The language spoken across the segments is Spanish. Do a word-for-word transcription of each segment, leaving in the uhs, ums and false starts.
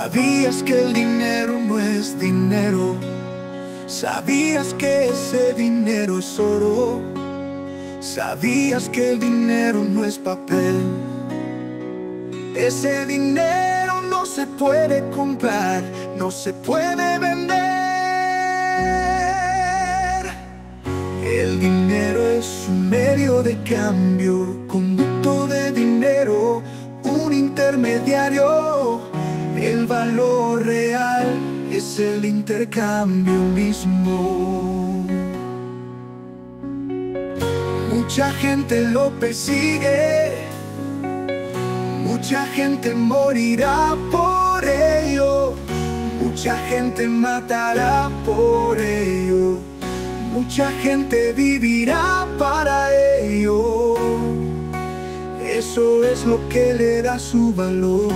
¿Sabías que el dinero no es dinero? ¿Sabías que ese dinero es oro? ¿Sabías que el dinero no es papel? Ese dinero no se puede comprar, no se puede vender. El dinero es un medio de cambio, conducto de dinero, un intermediario. El valor real es el intercambio mismo. Mucha gente lo persigue, mucha gente morirá por ello, mucha gente matará por ello, mucha gente vivirá para ello. Eso es lo que le da su valor.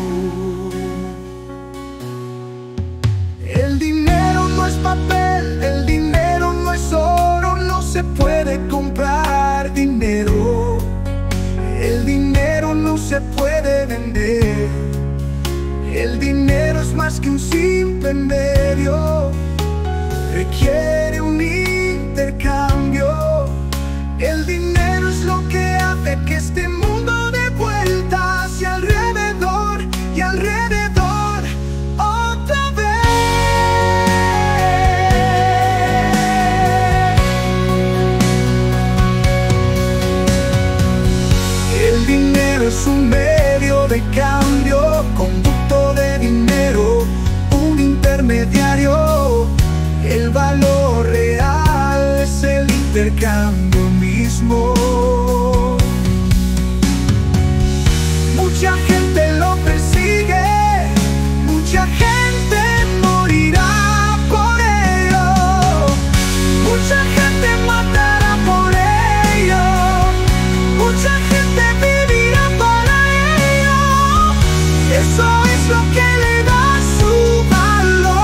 El dinero no es papel, el dinero no es oro, no se puede comprar dinero. El dinero no se puede vender. El dinero es más que un simple medio, requiere un intercambio. El dinero es lo que hace que este mundo dé vuelta hacia alrededor y alrededor otra vez. El dinero es un medio de cambio, conducto de dinero, un intermediario. El valor real es el intercambio mismo. Mucha gente lo persigue, mucha gente morirá por ello, mucha gente matará por ello, mucha gente vivirá para ello. Eso es lo que le da su valor.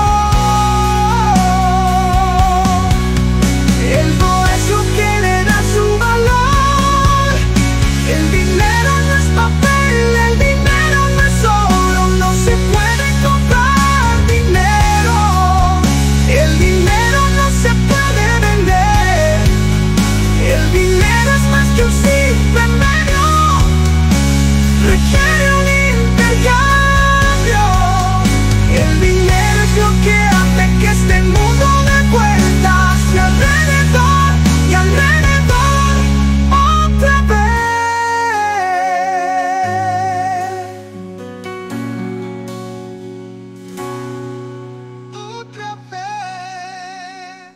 Eso es lo que le da su valor. El dinero no es papel, el dinero no es oro, no se puede comprar dinero. El dinero no se puede vender. El dinero es más que un simple medio, requiere un intercambio. El dinero es lo que hace que este mundo dé vuelta hacia alrededor y alrededor otra vez. Otra vez.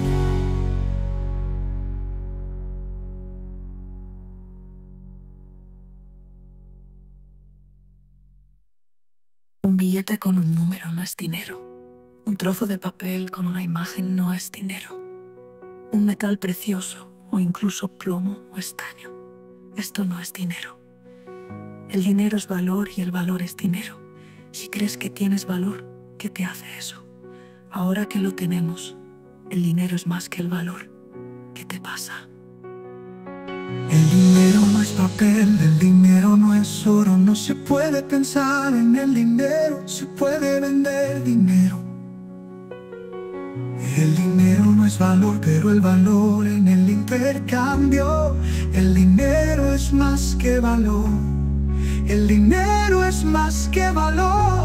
Un billete con un número no es dinero. Un trozo de papel con una imagen no es dinero. Un metal precioso o incluso plomo o estaño, esto no es dinero. El dinero es valor y el valor es dinero. Si crees que tienes valor, ¿qué te hace eso? Ahora que lo tenemos, el dinero es más que el valor. ¿Qué te pasa? El dinero no es papel, el dinero no es oro, no se puede pensar en el dinero, se puede vender dinero. El dinero no es valor, pero el valor en el intercambio. El dinero es más que valor, el dinero es más que valor.